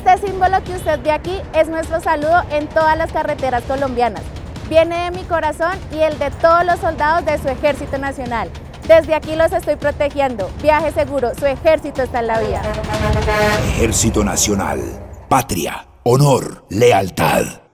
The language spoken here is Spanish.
Este símbolo que usted ve aquí es nuestro saludo en todas las carreteras colombianas. Viene de mi corazón y el de todos los soldados de su Ejército Nacional. Desde aquí los estoy protegiendo. Viaje seguro, su ejército está en la vía. Ejército Nacional. Patria, honor, lealtad.